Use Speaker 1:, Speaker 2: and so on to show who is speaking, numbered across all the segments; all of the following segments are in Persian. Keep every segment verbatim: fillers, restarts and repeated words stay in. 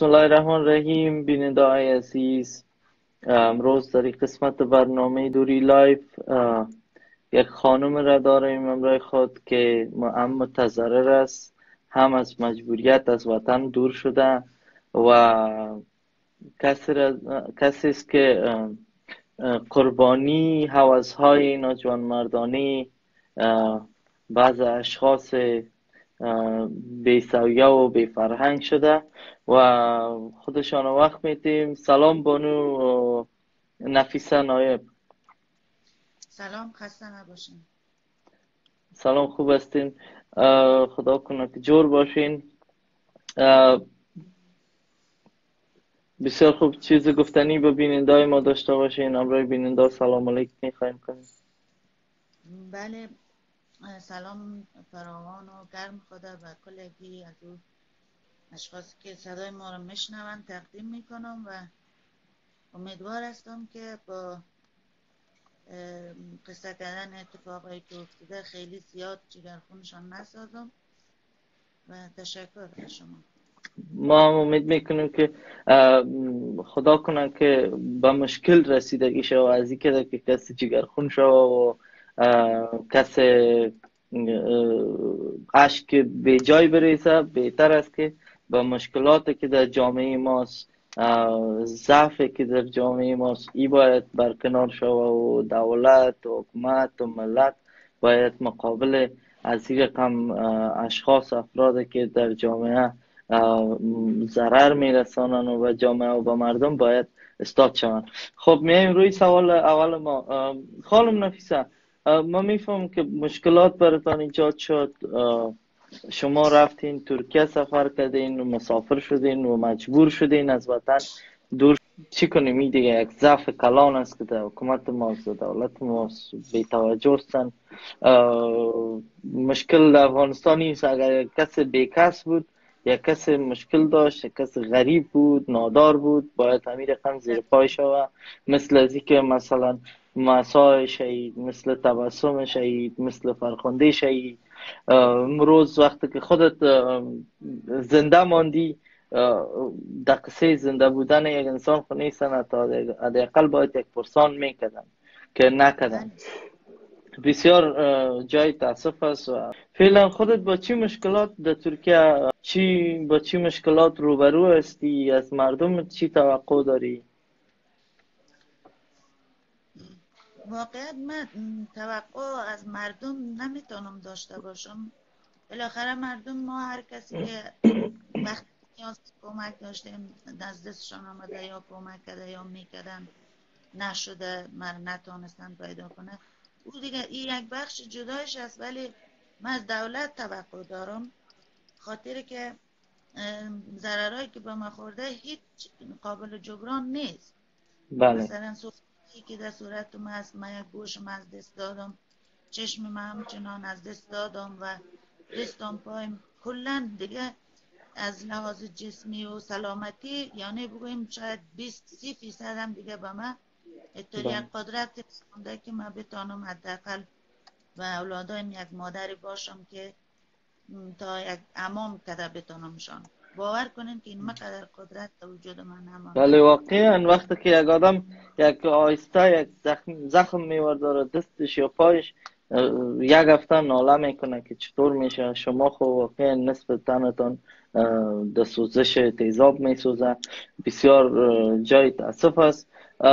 Speaker 1: بسم الله الرحمن الرحیم. بیننده های عزیز، امروز در این قسمت برنامه دوری لایف یک خانم را داریم امرای خود که هم متضرر است، هم از مجبوریت از وطن دور شده و کسی کسی است که قربانی هوس‌های ناجوانمردانه بعض اشخاص بی‌سویه و بی فرهنگ شده و خودشان وقت میتیم. سلام بانو نفیسه نایب.
Speaker 2: سلام، خسته نباشین.
Speaker 1: سلام، خوب هستین؟ خدا کنه که جور باشین. بسیار خوب. چیز گفتنی به بیننده ما داشته باشین؟ امروز بیننده سلام علیکم میخوایم کنیم.
Speaker 2: بله، سلام فراوان و گرم خدا و کلگی از او اشخاصی که صدای ما رو میشنون تقدیم میکنم و امیدوار هستم که با قصه کردن اتفاقایی که افتاده خیلی زیاد جگرخونشان نسازم و تشکر از شما.
Speaker 1: ما هم امید میکنیم که خدا کنه که به مشکل رسیدگی شو از این که که کسی جگرخون شو و کسی اشک به جای بریزه. بهتر است که با مشکلاتی که در جامعه ماست، ضعفی که در جامعه ماست، ای باید برکنار شو و دولت و حکومت و ملت باید مقابل از این رقم اشخاص افرادی که در جامعه ضرر میرسانن و جامعه و به مردم باید استاد شوند. خب میایم روی سوال اول ما. خانم نفیسه، ما میفهمم که مشکلات براتان ایجاد شد، شما رفتین ترکیه سفر کردین و مسافر شدین و مجبور شدین از وطن دور. چی کنیم؟ این دیگه یک ضعف کلان است که در حکومت ماست و دولت ماست بی توجه هستن. مشکل در افغانستان نیست. اگر کسی بیکس بود یا کسی مشکل داشت، یا کسی غریب بود، نادار بود، باید همین رقم زیر پای شود. مثل از که مثلا مسای شهید، مثل تبسم شهید، مثل فرخنده شهید. امروز وقتی که خودت زنده ماندی، در قصه زنده بودن یک انسان خو نیستن، تا حداقل باید یک پرسان میکردن که نکردن. بسیار جای تاسف است. و فعلا خودت با چی مشکلات در ترکیه، چی با چی مشکلات روبرو هستی؟ از مردم چی توقع داری؟
Speaker 2: واقعا من توقع از مردم نمیتونم داشته باشم. بالاخره مردم ما هر کسی که وقتی نیاز کمک داشتیم از دستشان آمده یا کمک کرده یا میکردن نشده، من نتونستن پیدا کنه، او دیگه این یک بخش جدایش است. ولی من از دولت توقع دارم، خاطر که ضررهایی که به ما خورده هیچ قابل جبران نیست.
Speaker 1: بله.
Speaker 2: مثلا سوختگی که در صورت من است، من یک گوشم از دست دادم، چشم من همچنان از دست دادم و دستم پایم کلا دیگه از لحاظ جسمی و سلامتی، یعنی بگویم شاید بیست سی فیصد هم دیگه به من اتوری یک قدرت مونده که من بتانم حداقل و اولادایم یک مادری باشم که تا یک امام کده بتانمشان. باور کنین که این مقدر قدرت در وجود من نمانده.
Speaker 1: ولی واقعا وقتی که یک آدم یک آهسته یک زخم, زخم میورداره دستش یا پایش، یک هفته ناله میکنه که چطور میشه. شما خب واقعا نصف تنتان در سوزش تیزاب میسوزه. بسیار جای تاسف است.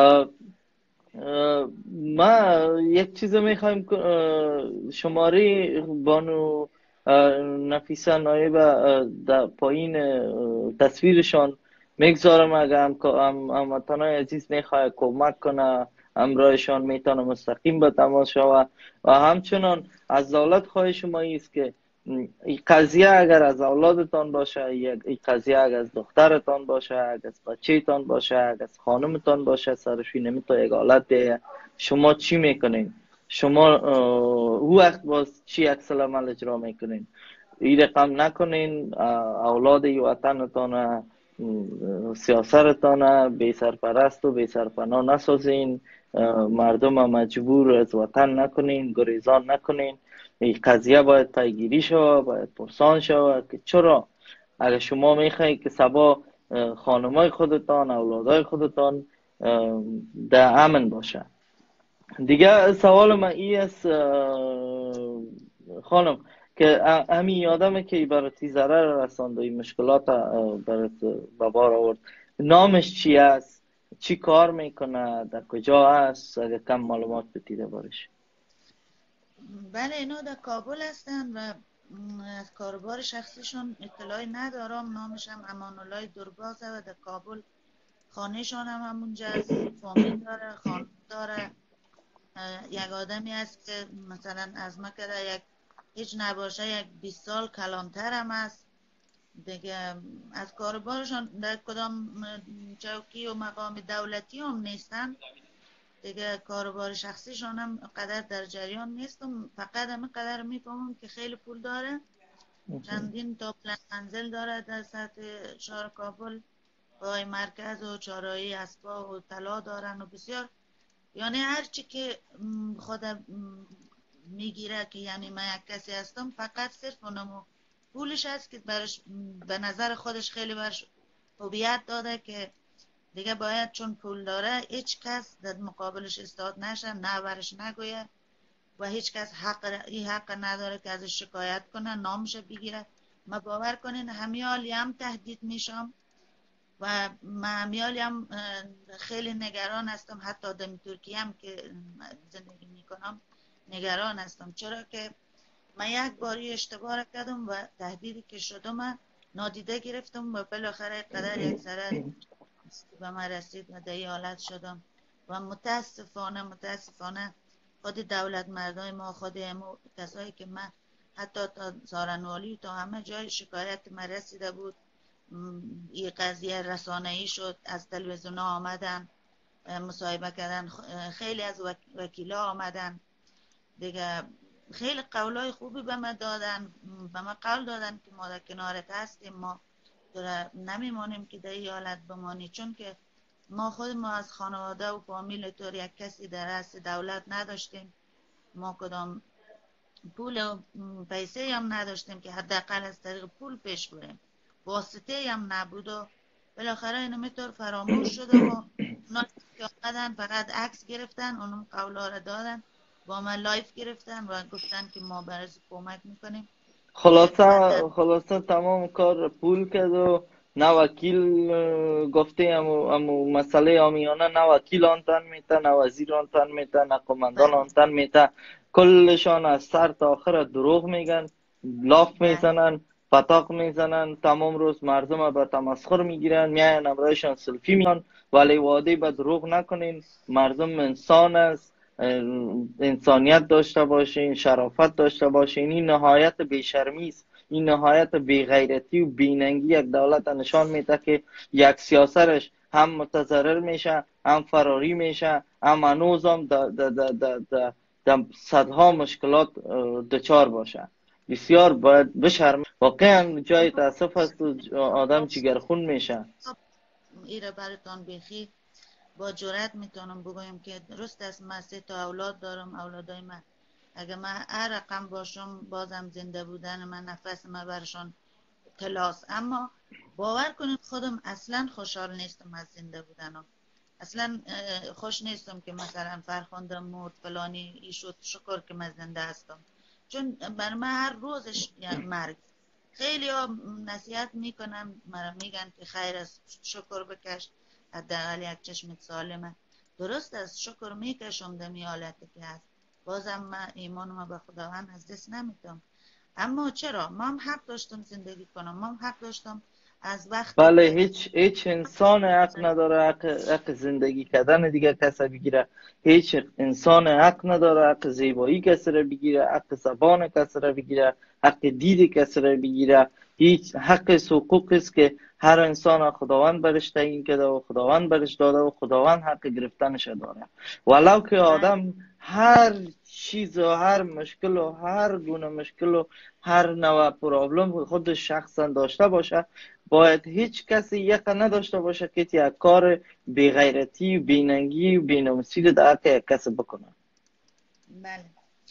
Speaker 1: ما یک چیز میخوایم شماره بانو نفیسه نایب در پایین تصویرشان میگذارم. اگر هم هموطنای عزیز میخواه کمک کنه، همراهشان میتونه مستقیم به تماس شوه. و همچنان از دولت خواهش ما است که این قضیه اگر از اولادتان باشه، این قضیه اگر از دخترتان باشه، اگر از بچه‌تان باشه، اگر از خانمتان باشه، سرشوی نمیتونه یک حالت بیه، شما چی میکنین؟ شما او وقت باز چی عکس العمل اجرا میکنین؟ این رقم نکنین. اولاد وطنتان، سیاستتان بی سرپرست و بی سرپناه نسازین. مردم مجبور از وطن نکنین، گریزان نکنین. این قضیه باید پیگیری شود، باید پرسان شود که چرا. اگر شما میخواهید که سبا خانمای خودتان، اولادای خودتان در امن باشه. دیگه سوال من ای است خانم که همین آدمی که برای ضرر رسانده این مشکلات برات به بار آورد، نامش چی است، چی کار میکنه، در کجا است، اگه کم معلومات بتیده بارش؟
Speaker 2: بله اینا در کابل هستن و از کاربار شخصیشون اطلاعی ندارم. نامش هم امانالله دربازه و در کابل خانهشان هم همونجا است. فامیل داره، خانه داره. یک آدمی است که مثلا از ما که یک هیچ نباشه یک بیست سال کلانتر هم است دیگه. از کاربارشان در کدام چوکی و مقام دولتی هم نیستن دیگه. کاربار شخصیشان هم قدر در جریان نیستم، فقط همه قدر میفهمم که خیلی پول داره، چندین تا منزل داره در سطح شهر کابل، پای مرکز و چهارراهی اسبا و طلا دارن و بسیار، یعنی هرچی که خود میگیره که یعنی من یک کسی هستم، فقط صرف اونمو پولش هست که برش به نظر خودش خیلی برش هویت داده که دیگه باید چون پول داره هیچ کس در مقابلش استاد نشه، نه برش نگویه و هیچ کس حق این حق نداره که ازش شکایت کنه، نامش بگیره. ما باور کنین همیالی هم تهدید میشم و من همیالی هم خیلی نگران هستم، حتی در ترکیه هم که زندگی میکنم نگران هستم، چرا که من یک باری اشتباه کردم و تهدیدی که شدم نادیده گرفتم و بالاخره قدر یک ضرر به من رسید و در این حالت شدم و متاسفانه متاسفانه خود دولت مردای ما، خود امو کسایی که من حتی تا زارنوالی تا همه جای شکایت من رسیده بود، این قضیه رسانه‌ای شد، از تلویزیون ها آمدن مصاحبه کردن، خیلی از وکیلا آمدن دیگه، خیلی قولای خوبی به من دادن، به من قول دادن که ما در کنارت هستیم، ما نمیمانیم که در این حالت بمانی، چون که ما خود ما از خانواده و فامیل طور یک کسی در رأس دولت نداشتیم، ما کدام پول و پیسه هم نداشتیم که حداقل از طریق پول پیش بریم، واسطه هم نبود و بالاخره اینو میطور فراموش شده و اونا که آمدن فقط عکس گرفتن، اونم قولا رو دادن، با من لایف گرفتن و گفتن که ما برای کمک میکنیم.
Speaker 1: خلاصه خلاصه تمام کار پول کرد و نه وکیل گفته امو, امو مسئله آمیانه، نه وکیل آنتن میته، نه وزیر آنتن میته، نه قماندان آنتن میته، کلشان از سر تا آخر دروغ میگن، لاف میزنن، پتاق میزنن، تمام روز مردم به تمسخر میگیرن، میاین امرایشان سلفی میان، ولی وعده به دروغ نکنین، مردم انسان است، انسانیت داشته باشین، شرافت داشته باشین. این نهایت بیشرمی است، این نهایت بیغیرتی و بیننگی یک دولت نشان میده که یک سیاستش هم متضرر میشه، هم فراری میشه، هم هنوز هم در صدها مشکلات دچار باشه. بسیار باید بشرم، واقعا جای تاسف است و آدم جگرخون میشه.
Speaker 2: ایره براتان بیخی با جرات میتونم بگویم که درست است، من سه تا اولاد دارم، اولادای من اگه من هر رقم باشم بازم زنده بودن من، نفس من برشان کلاس، اما باور کنید خودم اصلا خوشحال نیستم از زنده بودنم، اصلا خوش نیستم که مثلا فرخنده مرد فلانی ای شد، شکر که من زنده هستم، چون بر من هر روزش مرگ. خیلی ها نصیحت میکنن مرا، میگن که خیر است شکر بکش، حداقل یک چشمت سالمه. درست است، شکر میکشم در می حالتی که هست، بازم من ایمانم به خداوند از دست نمیدم، اما چرا؟ ما هم حق داشتم زندگی کنم، ما هم حق داشتم از وقتی
Speaker 1: بله،
Speaker 2: که
Speaker 1: هیچ هیچ انسان حق نداره حق, حق زندگی کردن دیگه کسی بگیره، هیچ انسان حق نداره حق زیبایی کسی را بگیره، حق زبان کسی را بگیره، حق دید کسی را بگیره. هیچ حق حقوقی است که هر انسان خداوند برش تعیین کرده و خداوند برش داده و خداوند حق گرفتنش داره، ولو که آدم هر چیز و هر مشکل و هر گونه مشکل و هر نوع پرابلم خودش شخصا داشته باشه، باید هیچ کسی یک نداشته باشه که یک کار بی‌غیرتی و بی‌ننگی و بی‌ناموسی در حق یک کسی بکنه.
Speaker 2: بله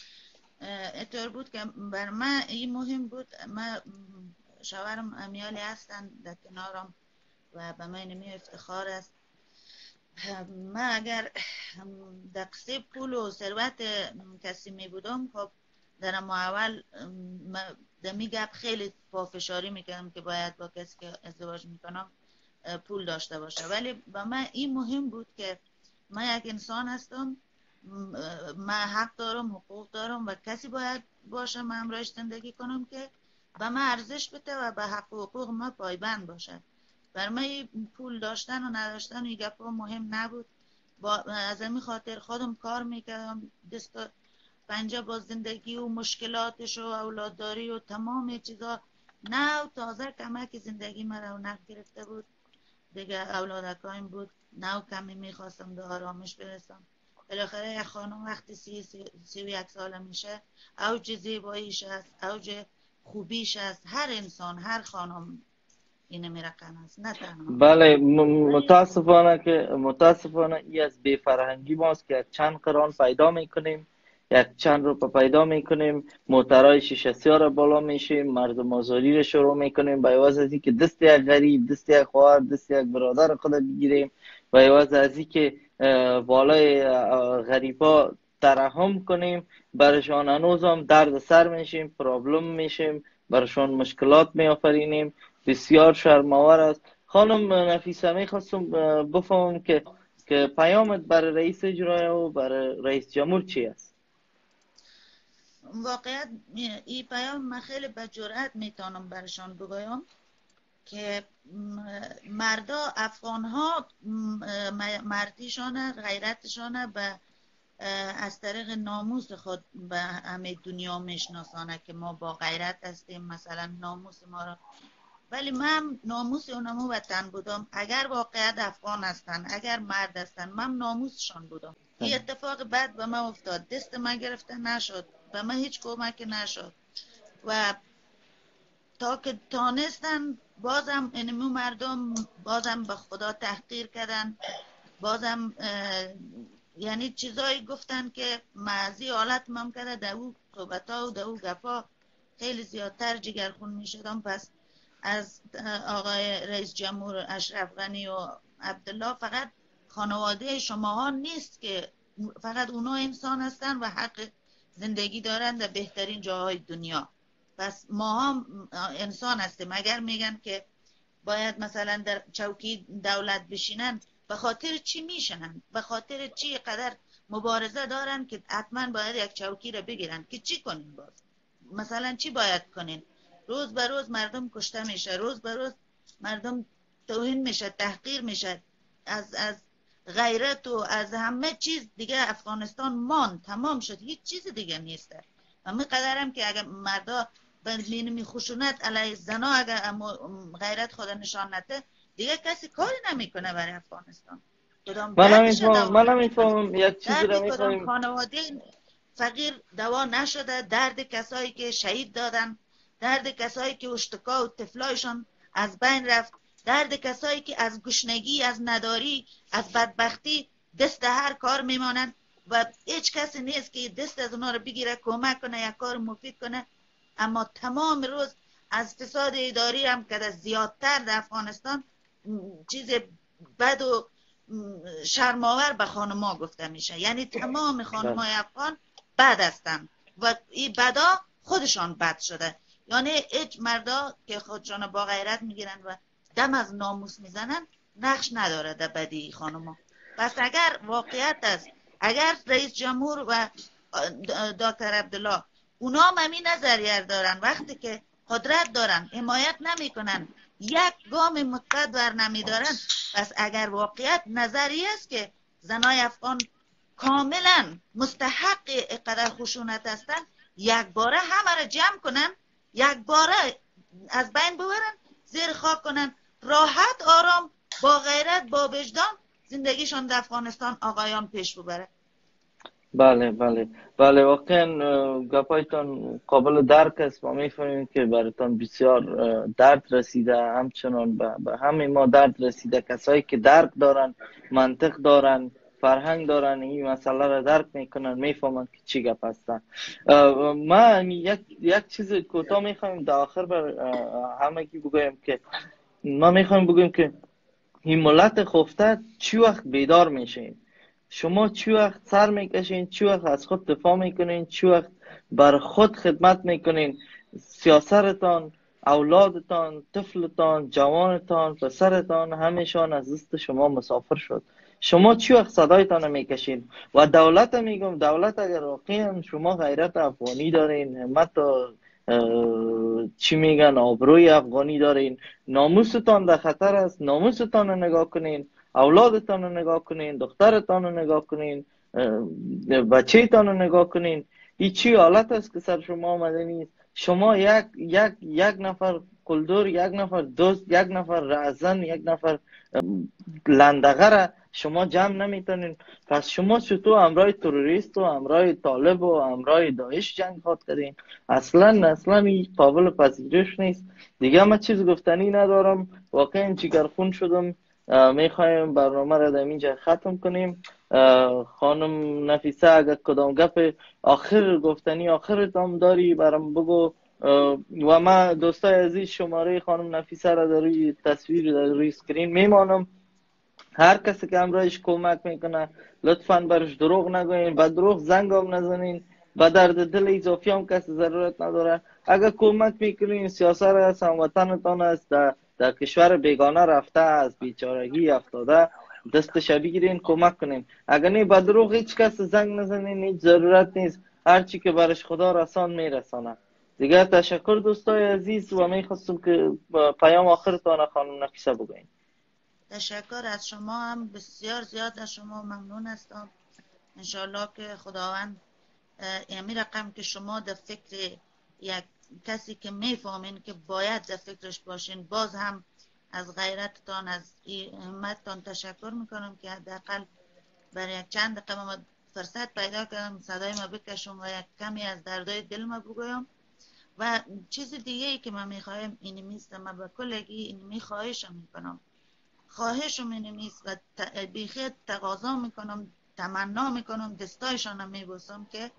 Speaker 2: اینطور بود که بر من این مهم بود. من شوهرم امیالی هستن در کنارم و به من اینمی افتخار است. من اگر در قصه پول و ثروت کسی می بودم، خب در ما اول دمی گپ خیلی پافشاری میکردم که باید با کسی که ازدواج میکنم پول داشته باشه، ولی به من این مهم بود که من یک انسان هستم، من حق دارم، حقوق دارم و کسی باید باشه من همراهش زندگی کنم که به من ارزش بده و به حق و حقوق ما پایبند باشه. بر من پول داشتن و نداشتن و این گپا مهم نبود. با از این خاطر خودم کار میکردم، دست پنجه با زندگی و مشکلاتش و اولادداری و تمام چیزا نه و تازه کمک زندگی مرا و نخ گرفته بود دیگه. اولادکایم بود نه و کمی میخواستم به آرامش برسم. بالاخره یک خانم وقتی سی, سی, سی و یک ساله میشه اوج زیباییش است، اوج خوبیش است. هر انسان، هر خانم این میرقم است، نه تنها.
Speaker 1: بله متاسفانه که متاسفانه ای از بی‌فرهنگی ماست که چند قران پیدا میکنیم، یک چند روپه پیدا میکنیم، موترهای شیشه سیاه را بالا میشیم، مردم آزاری را شروع میکنیم به عوض از اینکه دست یک غریب، دست یک خواهر، دست یک برادر خود بگیریم، به عوض از اینکه بالای غریبا ترحم کنیم، برشان هنوز هم درد سر میشیم، پرابلم میشیم، برشان مشکلات میآفرینیم. بسیار شرم‌آور است. خانم نفیسه میخواستم بفهمم که که پیامت برای رئیس اجرایی و برای رئیس جمهور چی است؟
Speaker 2: واقعیت این پیام من خیلی به جرئت میتونم برشان بگویم که مردا افغان ها مردیشانه، غیرتشانه به از طریق ناموس خود به همه دنیا میشناسانه که ما با غیرت هستیم، مثلا ناموس ما را. ولی من ناموس اونمو وطن بودم. اگر واقعیت افغان هستن، اگر مرد هستن، من ناموسشان بودم. این اتفاق بعد به من افتاد، دست من گرفته نشد، به من هیچ کمک نشد و تا که تانستن بازم اینمو مردم بازم به خدا تحقیر کردن، بازم یعنی چیزایی گفتن که معزی حالت مم کرده در او صحبتا و در او گفا خیلی زیادتر جگرخون می شدم. پس از آقای رئیس جمهور اشرف غنی و عبدالله فقط خانواده شماها نیست که فقط اونا انسان هستن و حق زندگی دارن در بهترین جاهای دنیا. پس ما هم انسان هستیم. اگر میگن که باید مثلا در چوکی دولت بشینن، به خاطر چی میشنن؟ به خاطر چی قدر مبارزه دارن که حتما باید یک چوکی رو بگیرن؟ که چی کنین باز؟ مثلا چی باید کنین؟ روز به روز مردم کشته میشه، روز به روز مردم توهین میشه، تحقیر میشه. از از غیرت و از همه چیز دیگه افغانستان مان تمام شد، هیچ چیز دیگه نیسته. همه قدرم که اگر مردا بین خشونت علیه زنا اگر غیرت خود نشان نده دیگه کسی کاری نمیکنه برای افغانستان. کدام
Speaker 1: من
Speaker 2: دردش
Speaker 1: نمیفهمم من
Speaker 2: دوا
Speaker 1: نمیفهمم یک چیزی
Speaker 2: درد
Speaker 1: را
Speaker 2: کدام
Speaker 1: میخوایم.
Speaker 2: خانواده فقیر دوا نشده، درد کسایی که شهید دادن، درد کسایی که اشتکا و طفلایشان از بین رفت، درد کسایی که از گشنگی، از نداری، از بدبختی دست هر کار میمانند و هیچ کسی نیست که دست از اونا رو بگیره کمک کنه یا کار مفید کنه. اما تمام روز از فساد اداری هم که زیادتر در افغانستان چیز بد و شرماور به خانما گفته میشه. یعنی تمام خانمای افغان بد هستن و این بدا خودشان بد شده. یعنی هیچ مردا که خودشان با غیرت میگیرن و دم از ناموس میزنن نقش نداره در بدی خانما. پس اگر واقعیت است، اگر رئیس جمهور و دکتر عبدالله اونا هم همین نظریه دارن، وقتی که قدرت دارن حمایت نمی کنن، یک گام مثبت بر نمی دارن، پس اگر واقعیت نظریه است که زنای افغان کاملا مستحق اقدر خشونت هستن، یک باره همه را جمع کنن، یک باره از بین ببرن، زیر خاک کنن، راحت آرام با غیرت با وجدان زندگیشان در افغانستان آقایان پیش ببره.
Speaker 1: بله بله بله واقعا گپایتان قابل درک است. ما میفهمیم که براتان بسیار درد رسیده، همچنان به, به همه ما درد رسیده. کسایی که درک دارن، منطق دارن، فرهنگ دارن، این مسئله را درک میکنن، میفهمن که چی گپ هستن. من یک یک چیز کوتاه میخوایم در آخر بر همه کی بگویم که ما میخوایم بگویم که این ملت خفته چی وقت بیدار میشین؟ شما چی وقت سر میکشین؟ چی وقت از خود دفاع میکنین؟ چی وقت بر خود خدمت میکنین؟ سیاسرتان، اولادتان، طفلتان، جوانتان، پسرتان همیشان از دست شما مسافر شد. شما چی وقت صدایتان میکشین؟ و دولت میگم، دولت اگر واقعا شما غیرت افغانی دارین، همت و چی میگن آبروی افغانی دارین، ناموستان در خطر است، ناموستان رو نگاه کنین، اولادتان رو نگاه کنین، دخترتان رو نگاه کنین، بچه تان رو نگاه کنین. این چی حالت است که سر شما آمده نیست؟ شما یک یک یک نفر قلدر، یک نفر دوست، یک نفر رعزن، یک نفر لندغه شما جمع نمیتونین. پس شما چطور امرای تروریست و امرای طالب و امرای داعش جنگ خواد کردین؟ اصلا اصلا این قابل پذیرش نیست. دیگه من چیز گفتنی ندارم، واقعا جگرخون شدم. میخوایم برنامه را در اینجا ختم کنیم. خانم نفیسه اگر کدام گپ آخر گفتنی آخر تام داری برام بگو. و من دوستای عزیز شماره خانم نفیسه را در روی تصویر در روی اسکرین میمانم. هر کسی که همراهش کمک میکنه لطفاً برش دروغ نگوین، با دروغ زنگ هم نزنین، با درد دل اضافی هم کسی ضرورت نداره. اگر کمک میکنین سیاست است، هموطنتان است، در, در کشور بیگانه رفته از بیچارگی افتاده، دستش بگیرین کمک کنین. اگر نه با دروغ هیچ کس زنگ نزنین، هیچ ضرورت نیست. هرچی که برش خدا رسان میرسانه. دیگه تشکر دوستای عزیز و میخواستم که پیام آخرتان خانم نفیسه بگوین.
Speaker 2: تشکر از شما، هم بسیار زیاد از شما ممنون هستم. انشالله که خداوند یمی رقم که شما در فکر یک کسی که میفهمین که باید در فکرش باشین، باز هم از غیرتتان، از همتتان تشکر میکنم که حداقل برای یک چند دقیقه ما فرصت پیدا کردم صدای ما بکشم و یک کمی از دردای دل ما بگویم. و چیز دیگه ای که من میخوایم اینی میست، من به کلگی اینی میخواهشم میکنم، خواهشم اینی میست و بیخی تقاضا میکنم، تمنا میکنم، دستایشانم میبوسم که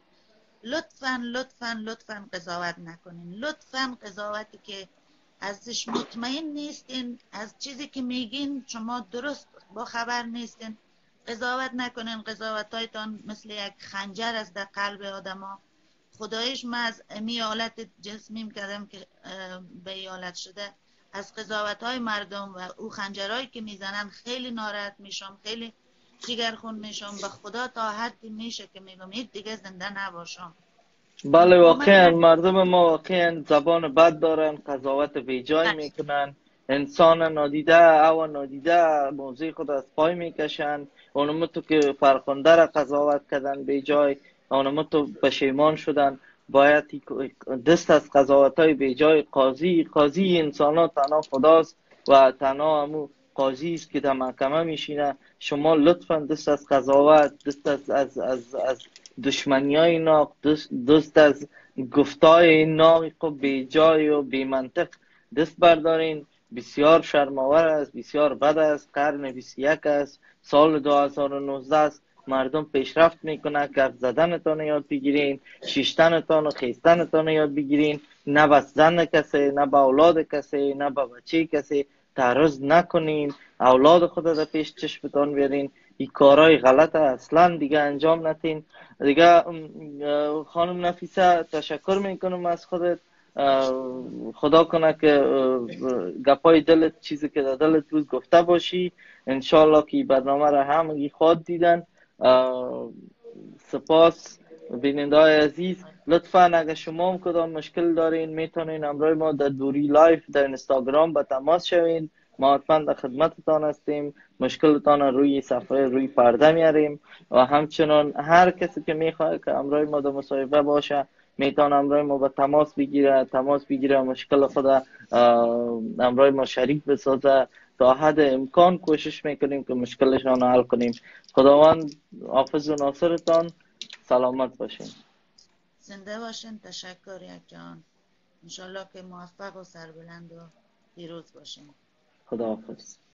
Speaker 2: لطفاً لطفاً لطفاً قضاوت نکنین. لطفاً قضاوتی که ازش مطمئن نیستین، از چیزی که میگین شما درست با خبر نیستین، قضاوت نکنین. قضاوتایتان مثل یک خنجر است در قلب آدما. خدایش من از امی حالت جسمیم کردم که به ای حالت شده، از قضاوتهای مردم و او خنجرهایی که میزنن خیلی ناراحت میشم، خیلی جگرخون میشم. به خدا تا حدی میشه که میگم هیچ دیگه زنده نباشم.
Speaker 1: بله واقعا مردم ما واقعا زبان بد دارن، قضاوت بیجای میکنن، انسان نادیده او نادیده موضوع خود از پای میکشن. اونمو تو که فرخنده را قضاوت کردن بیجای، اونمو تو پشیمان شدن. باید دست از قضاوت های بیجای قاضی قاضی انسان ها تنها خداست و تنها همو قاضی است که در محکمه میشینه. شما لطفا دست از قضاوت، دست از از از, از دشمنی های ناق، دست, دست از گفتای ناق و بی جای و بی منطق دست بردارین. بسیار شرماور است، بسیار بد است. قرن بیست و یک است، سال دو هزار و نوزده است. مردم پیشرفت میکنه. گفت زدنتان یاد بگیرین، شیشتنتان و خیستنتان یاد بگیرین. نه به زن کسی، نه به اولاد کسی، نه به بچه کسی تعرض نکنین. اولاد خود در پیش چشمتان بیارین. این کارهای غلط اصلا دیگه انجام ندین. دیگه خانم نفیسه تشکر میکنم از خودت. خدا کنه که گپای دلت، چیزی که در دلت بود گفته باشی. انشالله که برنامه را همگی خود دیدن. سپاس بیننده های عزیز. لطفا اگر شما هم کدام مشکل دارین میتونین همراه ما در دوری لایف در اینستاگرام به تماس شوین. ما حتما در خدمتتان هستیم. مشکلتان روی صفحه روی پرده میاریم و همچنان هر کسی که میخواد که همراه ما در مصاحبه باشه میتونه همراه ما به تماس بگیره تماس بگیره مشکل خود همراه ما شریک بسازه. تا حد امکان کوشش میکنیم که مشکلشان حل کنیم. خداوند حافظ و ناصرتان. سلامت باشین.
Speaker 2: زنده باشین. تشکر یک جان. انشالله که موفق و سربلند و پیروز باشین.
Speaker 1: خدا حافظ.